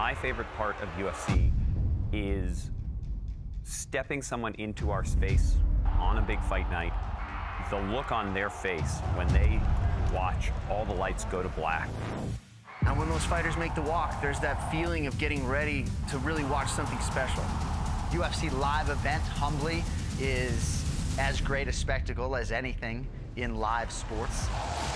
My favorite part of UFC is stepping someone into our space on a big fight night, the look on their face when they watch all the lights go to black. And when those fighters make the walk, there's that feeling of getting ready to really watch something special. UFC live event, humbly, is as great a spectacle as anything in live sports.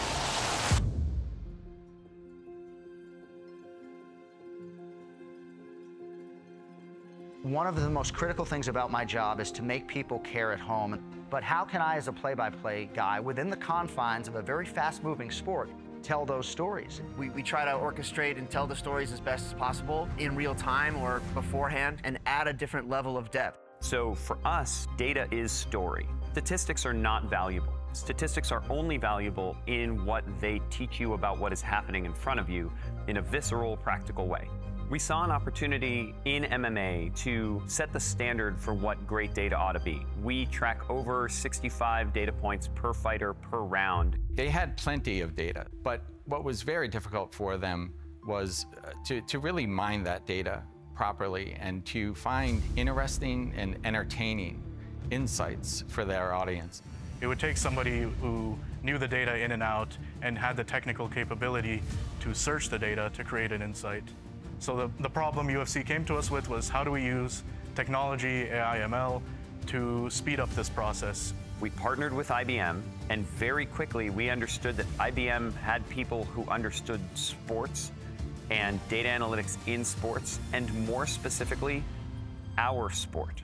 One of the most critical things about my job is to make people care at home. But how can I, as a play-by-play guy, within the confines of a very fast-moving sport, tell those stories? We try to orchestrate and tell the stories as best as possible in real time or beforehand and add a different level of depth. So for us, data is story. Statistics are not valuable. Statistics are only valuable in what they teach you about what is happening in front of you in a visceral, practical way. We saw an opportunity in MMA to set the standard for what great data ought to be. We track over 65 data points per fighter per round. They had plenty of data, but what was very difficult for them was to really mine that data properly and to find interesting and entertaining insights for their audience. It would take somebody who knew the data in and out and had the technical capability to search the data to create an insight. So the problem UFC came to us with was how do we use technology, AI, ML, to speed up this process. We partnered with IBM, and very quickly we understood that IBM had people who understood sports and data analytics in sports, and more specifically, our sport.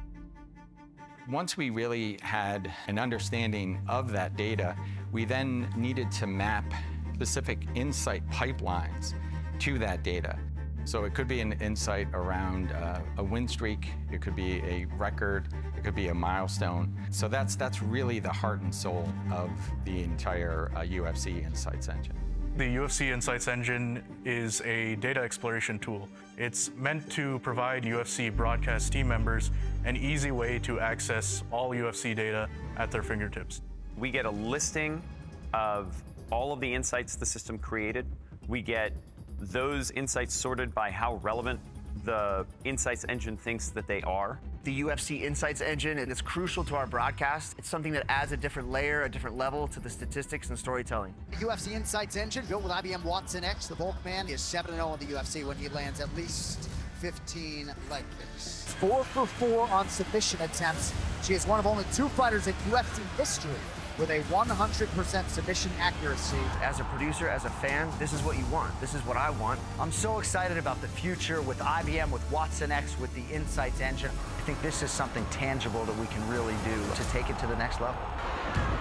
Once we really had an understanding of that data, we then needed to map specific insight pipelines to that data. So it could be an insight around a win streak, it could be a record, it could be a milestone. So that's really the heart and soul of the entire UFC Insights Engine. The UFC Insights Engine is a data exploration tool. It's meant to provide UFC broadcast team members an easy way to access all UFC data at their fingertips. We get a listing of all of the insights the system created. We get those insights sorted by how relevant the Insights Engine thinks that they are. The UFC Insights Engine is crucial to our broadcast. It's something that adds a different layer, a different level to the statistics and storytelling. The UFC Insights Engine, built with IBM watsonx, the Volkman is 7-0 in the UFC when he lands at least 15 leg kicks. 4 for 4 on submission attempts. She is one of only 2 fighters in UFC history with a 100% submission accuracy. As a producer, as a fan, this is what you want. This is what I want. I'm so excited about the future with IBM, with watsonx, with the Insights Engine. I think this is something tangible that we can really do to take it to the next level.